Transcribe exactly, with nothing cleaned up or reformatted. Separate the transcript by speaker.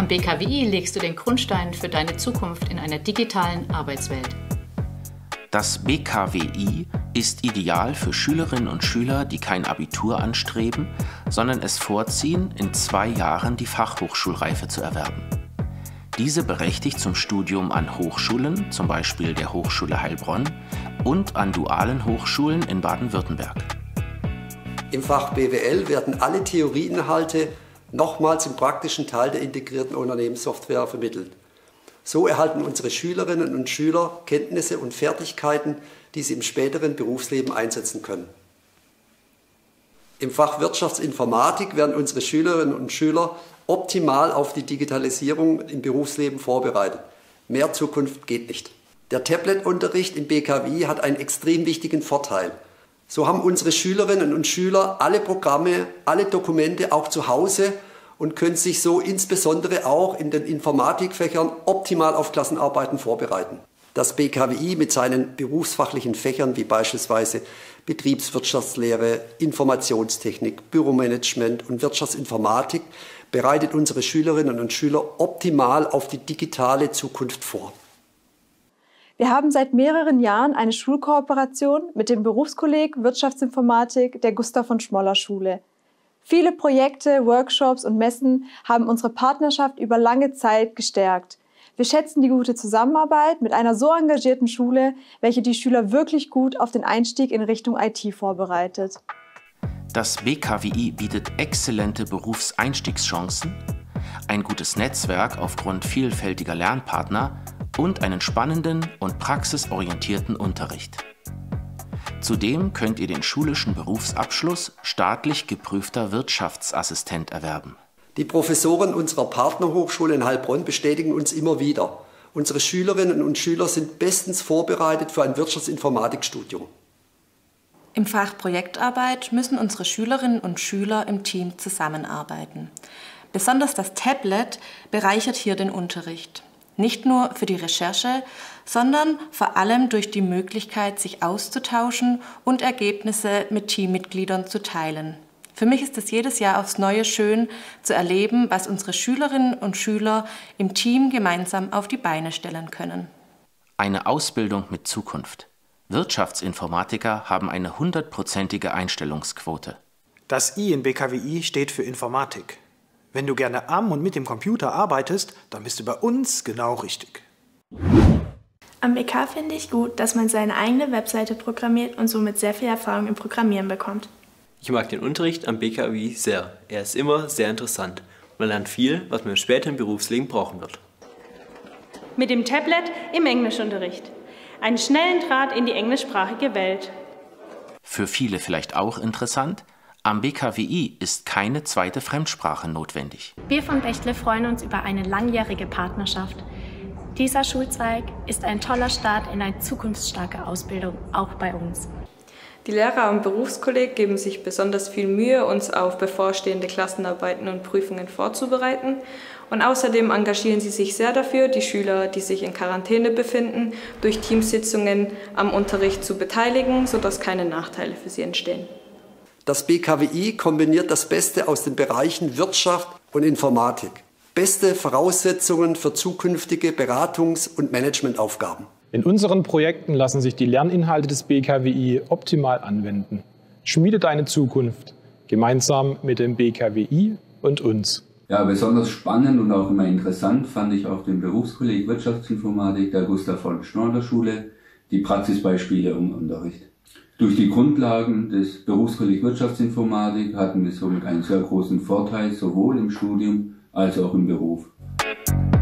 Speaker 1: Am B K W I legst du den Grundstein für deine Zukunft in einer digitalen Arbeitswelt.
Speaker 2: Das B K W I ist ideal für Schülerinnen und Schüler, die kein Abitur anstreben, sondern es vorziehen, in zwei Jahren die Fachhochschulreife zu erwerben. Diese berechtigt zum Studium an Hochschulen, zum Beispiel der Hochschule Heilbronn, und an dualen Hochschulen in Baden-Württemberg.
Speaker 3: Im Fach B W L werden alle Theorieinhalte nochmals im praktischen Teil der integrierten Unternehmenssoftware vermittelt. So erhalten unsere Schülerinnen und Schüler Kenntnisse und Fertigkeiten, die sie im späteren Berufsleben einsetzen können. Im Fach Wirtschaftsinformatik werden unsere Schülerinnen und Schüler optimal auf die Digitalisierung im Berufsleben vorbereitet. Mehr Zukunft geht nicht. Der Tablet-Unterricht im B K W I hat einen extrem wichtigen Vorteil. So haben unsere Schülerinnen und Schüler alle Programme, alle Dokumente auch zu Hause und können sich so insbesondere auch in den Informatikfächern optimal auf Klassenarbeiten vorbereiten. Das B K W I mit seinen berufsfachlichen Fächern wie beispielsweise Betriebswirtschaftslehre, Informationstechnik, Büromanagement und Wirtschaftsinformatik bereitet unsere Schülerinnen und Schüler optimal auf die digitale Zukunft vor.
Speaker 4: Wir haben seit mehreren Jahren eine Schulkooperation mit dem Berufskolleg Wirtschaftsinformatik der Gustav von Schmoller Schule. Viele Projekte, Workshops und Messen haben unsere Partnerschaft über lange Zeit gestärkt. Wir schätzen die gute Zusammenarbeit mit einer so engagierten Schule, welche die Schüler wirklich gut auf den Einstieg in Richtung I T vorbereitet.
Speaker 2: Das B K W I bietet exzellente Berufseinstiegschancen, ein gutes Netzwerk aufgrund vielfältiger Lernpartner und einen spannenden und praxisorientierten Unterricht. Zudem könnt ihr den schulischen Berufsabschluss staatlich geprüfter Wirtschaftsassistent erwerben.
Speaker 3: Die Professoren unserer Partnerhochschule in Heilbronn bestätigen uns immer wieder: Unsere Schülerinnen und Schüler sind bestens vorbereitet für ein Wirtschaftsinformatikstudium.
Speaker 5: Im Fach Projektarbeit müssen unsere Schülerinnen und Schüler im Team zusammenarbeiten. Besonders das Tablet bereichert hier den Unterricht. Nicht nur für die Recherche, sondern vor allem durch die Möglichkeit, sich auszutauschen und Ergebnisse mit Teammitgliedern zu teilen. Für mich ist es jedes Jahr aufs Neue schön zu erleben, was unsere Schülerinnen und Schüler im Team gemeinsam auf die Beine stellen können.
Speaker 2: Eine Ausbildung mit Zukunft. Wirtschaftsinformatiker haben eine hundertprozentige Einstellungsquote.
Speaker 6: Das I in B K W I steht für Informatik. Wenn du gerne am und mit dem Computer arbeitest, dann bist du bei uns genau richtig.
Speaker 7: Am B K finde ich gut, dass man seine eigene Webseite programmiert und somit sehr viel Erfahrung im Programmieren bekommt.
Speaker 8: Ich mag den Unterricht am B K W I sehr. Er ist immer sehr interessant. Man lernt viel, was man im späteren Berufsleben brauchen wird.
Speaker 9: Mit dem Tablet im Englischunterricht. Einen schnellen Draht in die englischsprachige Welt.
Speaker 2: Für viele vielleicht auch interessant: Am B K W I ist keine zweite Fremdsprache notwendig.
Speaker 10: Wir von Bechtle freuen uns über eine langjährige Partnerschaft. Dieser Schulzweig ist ein toller Start in eine zukunftsstarke Ausbildung, auch bei uns.
Speaker 11: Die Lehrer am Berufskolleg geben sich besonders viel Mühe, uns auf bevorstehende Klassenarbeiten und Prüfungen vorzubereiten. Und außerdem engagieren sie sich sehr dafür, die Schüler, die sich in Quarantäne befinden, durch Teamsitzungen am Unterricht zu beteiligen, sodass keine Nachteile für sie entstehen.
Speaker 3: Das B K W I kombiniert das Beste aus den Bereichen Wirtschaft und Informatik. Beste Voraussetzungen für zukünftige Beratungs- und Managementaufgaben.
Speaker 12: In unseren Projekten lassen sich die Lerninhalte des B K W I optimal anwenden. Schmiede deine Zukunft gemeinsam mit dem B K W I und uns.
Speaker 13: Ja, besonders spannend und auch immer interessant fand ich auf dem Berufskolleg Wirtschaftsinformatik der Gustav von Schmoller Schule die Praxisbeispiele im Unterricht. Durch die Grundlagen des Berufskolleg Wirtschaftsinformatik hatten wir somit einen sehr großen Vorteil, sowohl im Studium als auch im Beruf.